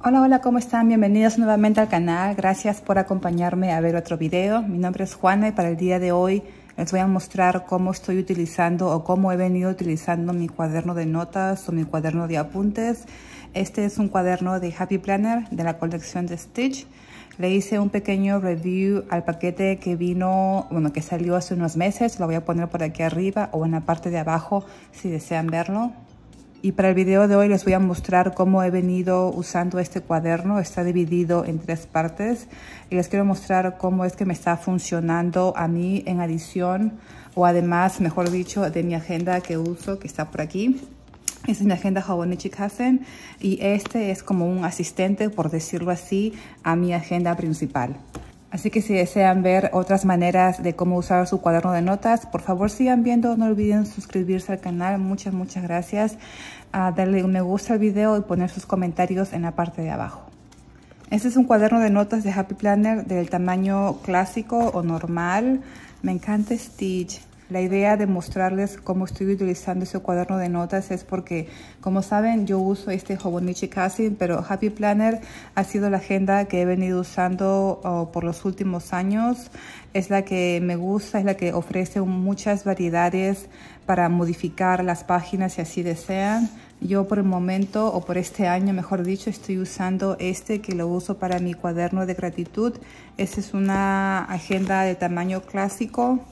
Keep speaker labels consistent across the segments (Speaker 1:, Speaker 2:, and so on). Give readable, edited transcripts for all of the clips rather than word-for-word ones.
Speaker 1: Hola, hola, ¿cómo están? Bienvenidos nuevamente al canal. Gracias por acompañarme a ver otro video. Mi nombre es Juana y para el día de hoy les voy a mostrar cómo estoy utilizando o cómo he venido utilizando mi cuaderno de notas o mi cuaderno de apuntes. Este es un cuaderno de Happy Planner de la colección de Stitch. Le hice un pequeño review al paquete que vino, que salió hace unos meses. Lo voy a poner por aquí arriba o en la parte de abajo si desean verlo. Y para el video de hoy les voy a mostrar cómo he venido usando este cuaderno. Está dividido en 3 partes y les quiero mostrar cómo es que me está funcionando a mí en adición o además, mejor dicho, de mi agenda que uso, que está por aquí. Esta es mi agenda Hobonichi Kazen y este es como un asistente, por decirlo así, a mi agenda principal. Así que si desean ver otras maneras de cómo usar su cuaderno de notas, por favor sigan viendo. No olviden suscribirse al canal. Muchas gracias. Darle un me gusta al video y poner sus comentarios en la parte de abajo. Este es un cuaderno de notas de Happy Planner del tamaño clásico o normal. Me encanta Stitch. La idea de mostrarles cómo estoy utilizando ese cuaderno de notas es porque, como saben, yo uso este Hobonichi Kazen, pero Happy Planner ha sido la agenda que he venido usando por los últimos años. Es la que me gusta, es la que ofrece muchas variedades para modificar las páginas si así desean. Yo por el momento, o por este año mejor dicho, estoy usando este que lo uso para mi cuaderno de gratitud. Esta es una agenda de tamaño clásico.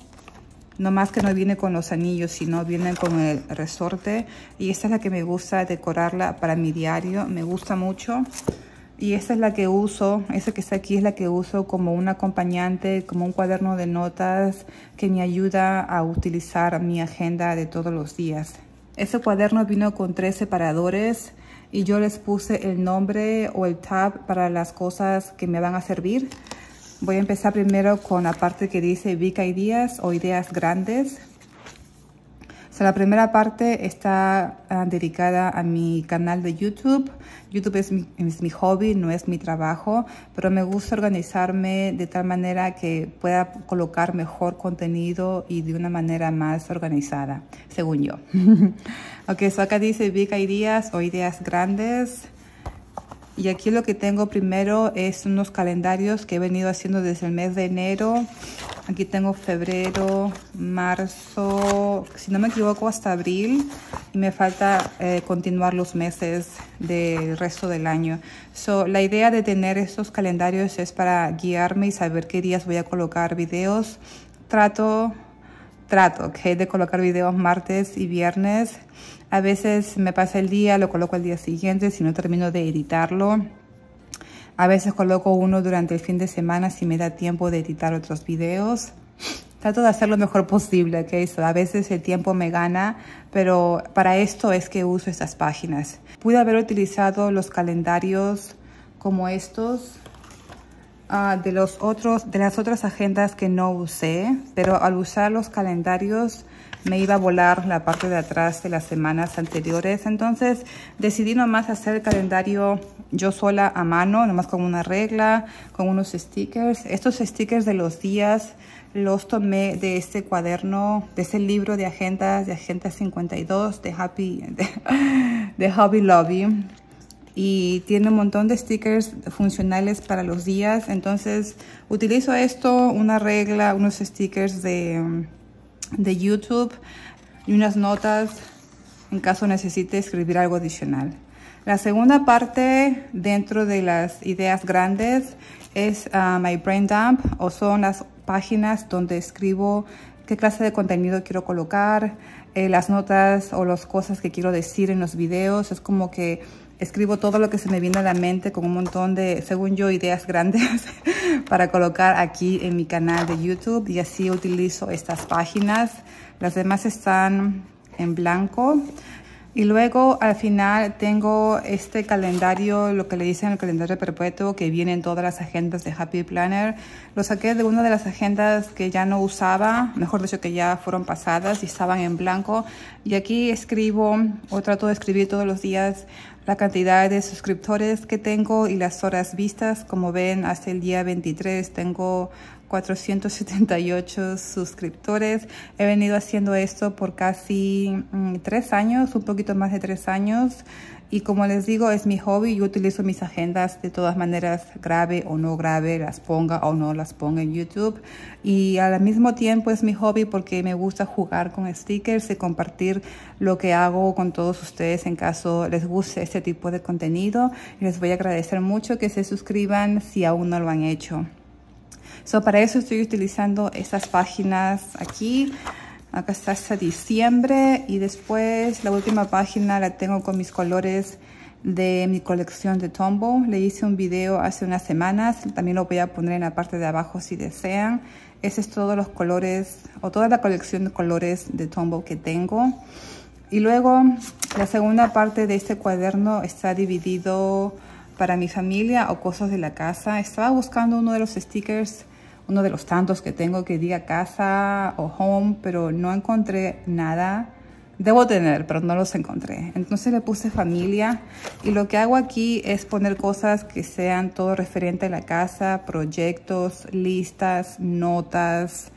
Speaker 1: No más que no viene con los anillos, sino vienen con el resorte. Y esta es la que me gusta decorarla para mi diario. Me gusta mucho. Y esta es la que uso, esa que está aquí es la que uso como un acompañante, como un cuaderno de notas que me ayuda a utilizar mi agenda de todos los días. Este cuaderno vino con 3 separadores y yo les puse el nombre o el tab para las cosas que me van a servir. Voy a empezar primero con la parte que dice Big Ideas o ideas grandes. La primera parte está dedicada a mi canal de YouTube. YouTube es mi hobby, no es mi trabajo, pero me gusta organizarme de tal manera que pueda colocar mejor contenido y de una manera más organizada, según yo. Ok, acá dice Big Ideas o ideas grandes. Y aquí lo que tengo primero es unos calendarios que he venido haciendo desde el mes de enero. Aquí tengo febrero, marzo, si no me equivoco hasta abril. Y me falta continuar los meses del resto del año. La idea de tener estos calendarios es para guiarme y saber qué días voy a colocar videos. Trato de colocar videos martes y viernes. A veces me pasa el día, lo coloco al día siguiente si no termino de editarlo. A veces coloco uno durante el fin de semana si me da tiempo de editar otros videos. Trato de hacer lo mejor posible, ¿ok? A veces el tiempo me gana, pero para esto es que uso estas páginas. Pude haber utilizado los calendarios como estos de las otras agendas que no usé, pero al usar los calendarios me iba a volar la parte de atrás de las semanas anteriores. Entonces decidí nomás hacer el calendario yo sola a mano, nomás con una regla, con unos stickers. Estos stickers de los días los tomé de este cuaderno, de este libro de agendas, de Agenda 52 de Hobby Lobby. Y tiene un montón de stickers funcionales para los días. Entonces utilizo esto, una regla, unos stickers de YouTube y unas notas en caso necesite escribir algo adicional. La segunda parte dentro de las ideas grandes es My Brain Dump, o son las páginas donde escribo qué clase de contenido quiero colocar, las notas o las cosas que quiero decir en los videos. Es como que escribo todo lo que se me viene a la mente con un montón de, según yo, ideas grandes para colocar aquí en mi canal de YouTube. Y así utilizo estas páginas. Las demás están en blanco. Y luego al final tengo este calendario, lo que le dicen el calendario perpetuo, que viene en todas las agendas de Happy Planner. Lo saqué de una de las agendas que ya no usaba, mejor dicho que ya fueron pasadas y estaban en blanco. Y aquí escribo, o trato de escribir todos los días, la cantidad de suscriptores que tengo y las horas vistas. Como ven, hasta el día 23 tengo 478 suscriptores. He venido haciendo esto por casi 3 años, un poquito más de 3 años. Y como les digo, es mi hobby. Yo utilizo mis agendas de todas maneras, grabe o no grabe, las ponga o no las ponga en YouTube. Y al mismo tiempo es mi hobby porque me gusta jugar con stickers y compartir lo que hago con todos ustedes en caso les guste este tipo de contenido. Y les voy a agradecer mucho que se suscriban si aún no lo han hecho. Para eso estoy utilizando estas páginas aquí. Acá está hasta diciembre y después la última página la tengo con mis colores de mi colección de Tombow. Le hice un video hace unas semanas, también lo voy a poner en la parte de abajo si desean. Ese es todos los colores o toda la colección de colores de Tombow que tengo. Y luego la segunda parte de este cuaderno está dividido para mi familia o cosas de la casa. Estaba buscando uno de los stickers, uno de los tantos que tengo que diga casa o home, pero no encontré nada. Debo tener, pero no los encontré. Entonces le puse familia y lo que hago aquí es poner cosas que sean todo referente a la casa, proyectos, listas, notas.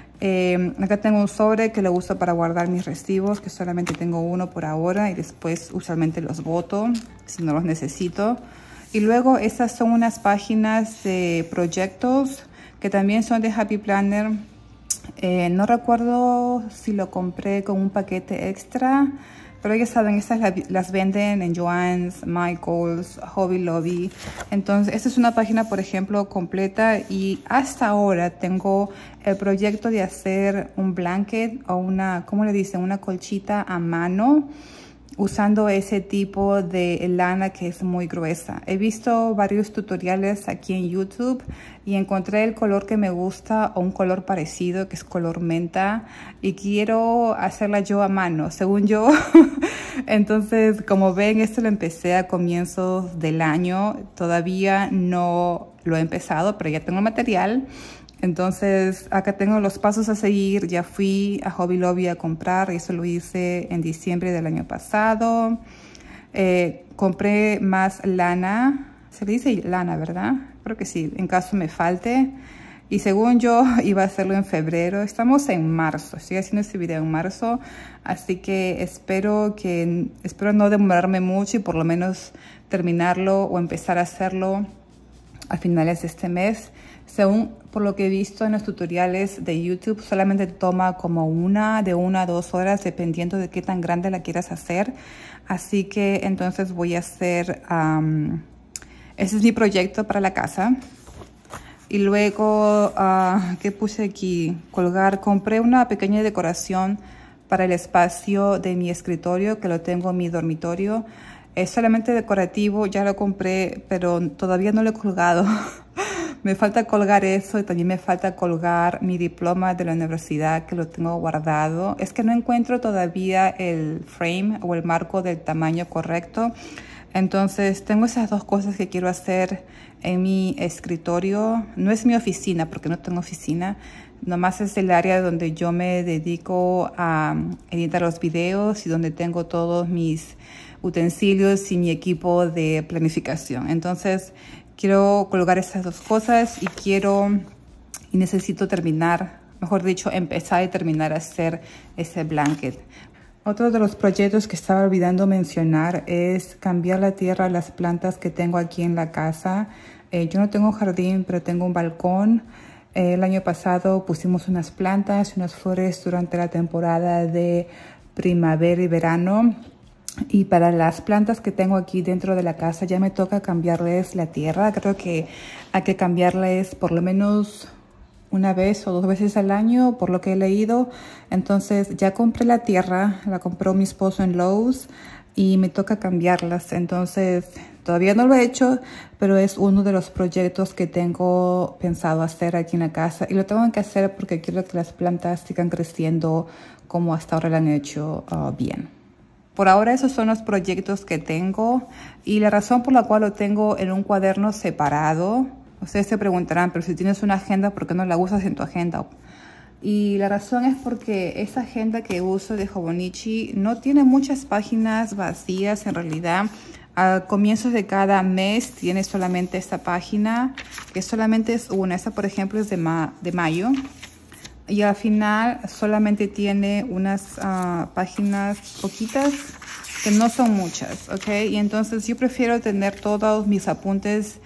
Speaker 1: Acá tengo un sobre que lo uso para guardar mis recibos, que solamente tengo uno por ahora y después usualmente los boto si no los necesito. Y luego estas son unas páginas de proyectos que también son de Happy Planner. No recuerdo si lo compré con un paquete extra, pero ya saben, estas las venden en Joann's, Michael's, Hobby Lobby. Entonces, esta es una página, por ejemplo, completa y hasta ahora tengo el proyecto de hacer un blanket o una, ¿cómo le dicen? Una colchita a mano, usando ese tipo de lana que es muy gruesa. He visto varios tutoriales aquí en YouTube y encontré el color que me gusta o un color parecido que es color menta y quiero hacerla yo a mano, según yo. Entonces, como ven, esto lo empecé a comienzos del año. Todavía no lo he empezado, pero ya tengo material. Entonces, acá tengo los pasos a seguir. Ya fui a Hobby Lobby a comprar. Eso lo hice en diciembre del año pasado. Compré más lana. Se le dice lana, ¿verdad? Creo que sí, en caso me falte. Y según yo, iba a hacerlo en febrero. Estamos en marzo. Estoy haciendo este video en marzo. Así que espero no demorarme mucho y por lo menos terminarlo o empezar a hacerlo a finales de este mes. Según por lo que he visto en los tutoriales de YouTube, solamente toma como de 1 a 2 horas, dependiendo de qué tan grande la quieras hacer. Así que entonces voy a hacer, ese es mi proyecto para la casa. Y luego, ¿qué puse aquí? Colgar, compré una pequeña decoración para el espacio de mi escritorio, que lo tengo en mi dormitorio. Es solamente decorativo, ya lo compré, pero todavía no lo he colgado. Me falta colgar eso y también me falta colgar mi diploma de la universidad que lo tengo guardado. Es que no encuentro todavía el frame o el marco del tamaño correcto. Entonces tengo esas dos cosas que quiero hacer en mi escritorio. No es mi oficina porque no tengo oficina. Nomás es el área donde yo me dedico a editar los videos y donde tengo todos mis utensilios y mi equipo de planificación. Entonces quiero colgar esas dos cosas y necesito terminar, mejor dicho, empezar y terminar a hacer ese blanket. Otro de los proyectos que estaba olvidando mencionar es cambiar la tierra a las plantas que tengo aquí en la casa. Yo no tengo jardín, pero tengo un balcón. El año pasado pusimos unas plantas, unas flores durante la temporada de primavera y verano. Y para las plantas que tengo aquí dentro de la casa ya me toca cambiarles la tierra. Creo que hay que cambiarles por lo menos 1 vez o 2 veces al año, por lo que he leído. Entonces ya compré la tierra, la compró mi esposo en Lowe's y me toca cambiarlas. Entonces todavía no lo he hecho, pero es uno de los proyectos que tengo pensado hacer aquí en la casa. Y lo tengo que hacer porque quiero que las plantas sigan creciendo como hasta ahora lo han hecho bien. Por ahora esos son los proyectos que tengo y la razón por la cual lo tengo en un cuaderno separado. Ustedes se preguntarán, pero si tienes una agenda, ¿por qué no la usas en tu agenda? Y la razón es porque esa agenda que uso de Hobonichi no tiene muchas páginas vacías en realidad. A comienzos de cada mes tiene solamente esta página, que solamente es una. Esta, por ejemplo, es de mayo. y al final solamente tiene unas páginas poquitas que no son muchas, ¿ok? Y entonces yo prefiero tener todos mis apuntes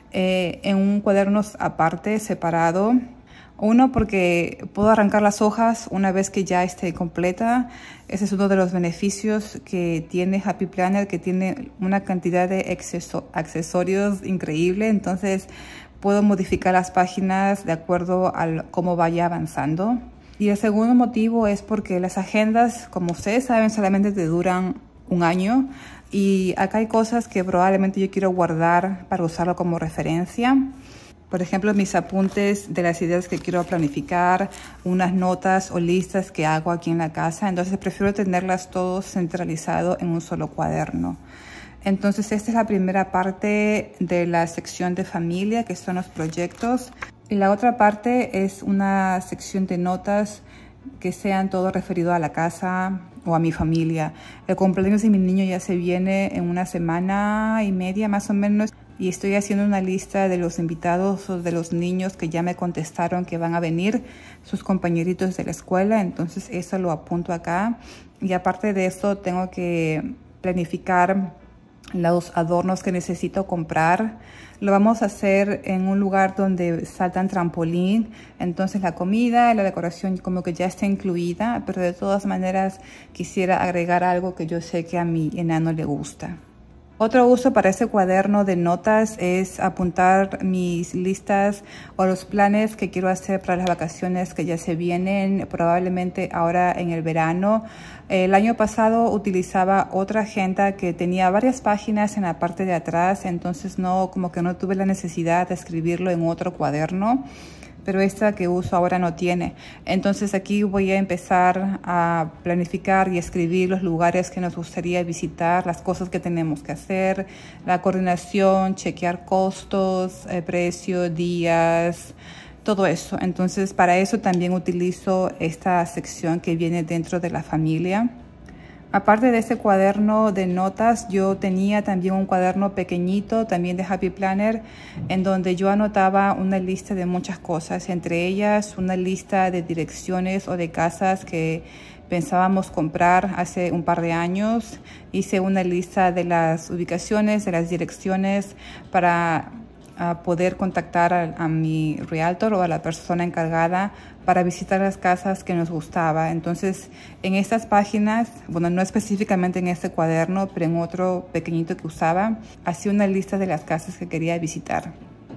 Speaker 1: en un cuaderno aparte, separado. Uno, porque puedo arrancar las hojas una vez que ya esté completa. Ese es uno de los beneficios que tiene Happy Planner, que tiene una cantidad de accesorios increíble. Entonces puedo modificar las páginas de acuerdo a cómo vaya avanzando. Y el segundo motivo es porque las agendas, como ustedes saben, solamente te duran un año. Y acá hay cosas que probablemente yo quiero guardar para usarlo como referencia. Por ejemplo, mis apuntes de las ideas que quiero planificar, unas notas o listas que hago aquí en la casa. Entonces prefiero tenerlas todas centralizado en un solo cuaderno. Entonces esta es la primera parte de la sección de familia, que son los proyectos. Y la otra parte es una sección de notas que sean todo referido a la casa o a mi familia. El cumpleaños de mi niño ya se viene en una semana y media más o menos. Y estoy haciendo una lista de los invitados o de los niños que ya me contestaron que van a venir, sus compañeritos de la escuela. Entonces eso lo apunto acá. Y aparte de eso tengo que planificar los adornos que necesito comprar. Lo vamos a hacer en un lugar donde saltan trampolín. Entonces la comida, la decoración como que ya está incluida. Pero de todas maneras quisiera agregar algo que yo sé que a mi enano le gusta. Otro uso para ese cuaderno de notas es apuntar mis listas o los planes que quiero hacer para las vacaciones que ya se vienen, probablemente ahora en el verano. El año pasado utilizaba otra agenda que tenía varias páginas en la parte de atrás, entonces como que no tuve la necesidad de escribirlo en otro cuaderno. Pero esta que uso ahora no tiene. Entonces aquí voy a empezar a planificar y escribir los lugares que nos gustaría visitar, las cosas que tenemos que hacer, la coordinación, chequear costos, precio, días, todo eso. Entonces para eso también utilizo esta sección que viene dentro de la familia. Aparte de ese cuaderno de notas, yo tenía también un cuaderno pequeñito, también de Happy Planner, en donde yo anotaba una lista de muchas cosas, entre ellas una lista de direcciones o de casas que pensábamos comprar hace un par de años. Hice una lista de las ubicaciones, de las direcciones para poder contactar a mi realtor o a la persona encargada para visitar las casas que nos gustaba. Entonces, en estas páginas, bueno, no específicamente en este cuaderno, pero en otro pequeñito que usaba, hacía una lista de las casas que quería visitar.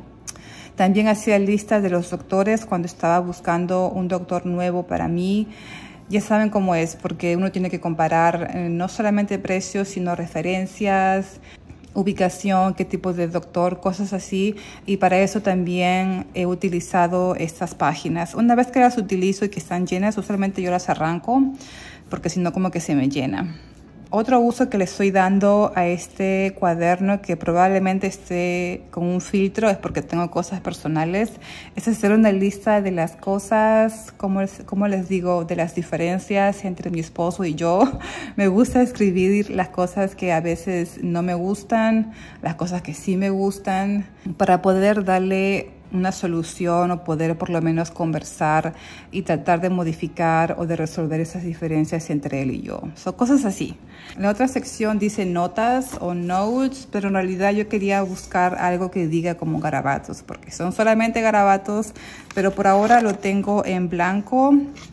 Speaker 1: También hacía listas de los doctores cuando estaba buscando un doctor nuevo para mí. Ya saben cómo es, porque uno tiene que comparar no solamente precios, sino referencias, ubicación, qué tipo de doctor, cosas así. Y para eso también he utilizado estas páginas. Una vez que las utilizo y que están llenas, usualmente yo las arranco, porque si no como que se me llena. Otro uso que le estoy dando a este cuaderno, que probablemente esté con un filtro, es porque tengo cosas personales, es hacer una lista de las cosas, como les digo, de las diferencias entre mi esposo y yo. Me gusta escribir las cosas que a veces no me gustan, las cosas que sí me gustan, para poder darle una solución o poder por lo menos conversar y tratar de modificar o de resolver esas diferencias entre él y yo. Son cosas así. La otra sección dice notas o notes, pero en realidad yo quería buscar algo que diga como garabatos, porque son solamente garabatos, pero por ahora lo tengo en blanco.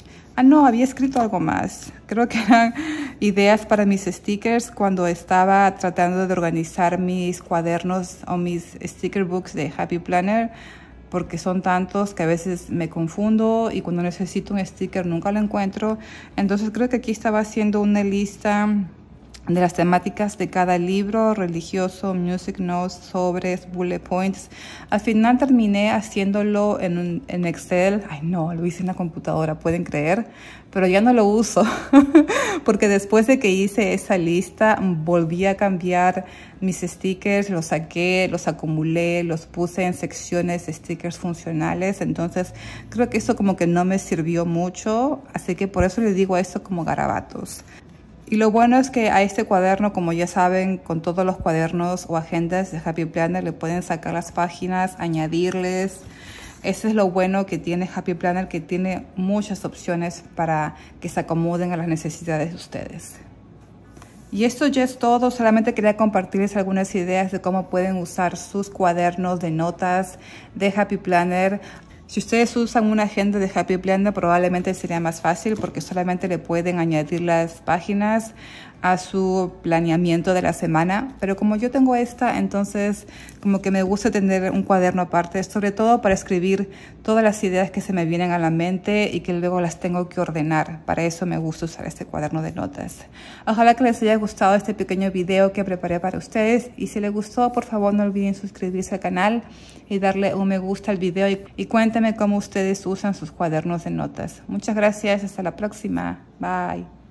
Speaker 1: No, había escrito algo más. Creo que eran ideas para mis stickers cuando estaba tratando de organizar mis cuadernos o mis sticker books de Happy Planner, porque son tantos que a veces me confundo y cuando necesito un sticker nunca lo encuentro. Entonces creo que aquí estaba haciendo una lista de las temáticas de cada libro, religioso, music notes, sobres, bullet points. Al final terminé haciéndolo en Excel. Ay no, lo hice en la computadora, pueden creer, pero ya no lo uso porque después de que hice esa lista volví a cambiar mis stickers, los saqué, los acumulé, los puse en secciones de stickers funcionales. Entonces creo que eso como que no me sirvió mucho, así que por eso le digo a esto como garabatos. Y lo bueno es que a este cuaderno, como ya saben, con todos los cuadernos o agendas de Happy Planner, le pueden sacar las páginas, añadirles. Ese es lo bueno que tiene Happy Planner, que tiene muchas opciones para que se acomoden a las necesidades de ustedes. Y esto ya es todo, solamente quería compartirles algunas ideas de cómo pueden usar sus cuadernos de notas de Happy Planner. Si ustedes usan una agenda de Happy Planner, probablemente sería más fácil porque solamente le pueden añadir las páginas a su planeamiento de la semana. Pero como yo tengo esta, entonces como que me gusta tener un cuaderno aparte, sobre todo para escribir todas las ideas que se me vienen a la mente y que luego las tengo que ordenar. Para eso me gusta usar este cuaderno de notas. Ojalá que les haya gustado este pequeño video que preparé para ustedes. Y si les gustó, por favor no olviden suscribirse al canal y darle un me gusta al video. Y cuéntenme cómo ustedes usan sus cuadernos de notas. Muchas gracias. Hasta la próxima. Bye.